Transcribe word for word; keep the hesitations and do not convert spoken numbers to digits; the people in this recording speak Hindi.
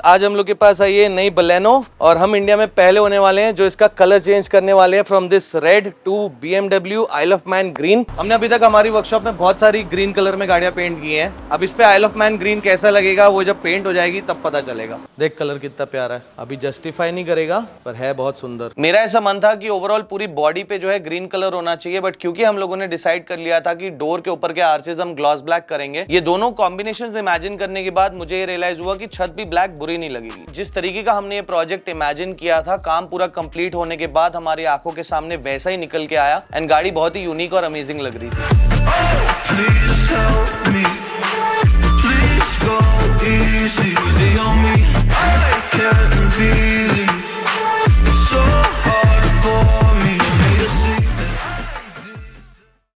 आज हम लोग के पास आई है नई बलेनो और हम इंडिया में पहले होने वाले हैं जो इसका कलर चेंज करने वाले हैं from this red to B M W Isle of Man green. हमने अभी तक हमारी वर्कशॉप में बहुत सारी ग्रीन कलर में गाड़ियां पेंट की हैं। अब इस पे आइल ऑफ मैन ग्रीन कैसा लगेगा वो जब पेंट हो जाएगी तब पता चलेगा। देख कलर कितना प्यारा है, अभी जस्टिफाई नहीं करेगा पर है बहुत सुंदर। मेरा ऐसा मन था कि ओवरऑल पूरी बॉडी पे जो है ग्रीन कलर होना चाहिए, बट क्योंकि हम लोगों ने डिसाइड कर लिया था कि डोर के ऊपर के आर्चेस हम ग्लॉस ब्लैक करेंगे, ये दोनों कॉम्बिनेशंस इमेजिन करने के बाद मुझे ये रियलाइज हुआ कि छत भी ब्लैक बुरी नहीं लगेगी। जिस तरीके का हमने ये प्रोजेक्ट इमेजिन किया था, काम पूरा कंप्लीट होने के बाद हमारी आंखों के सामने वैसा ही निकल के आया एंड गाड़ी बहुत ही यूनिक और अमेजिंग लग रही थी।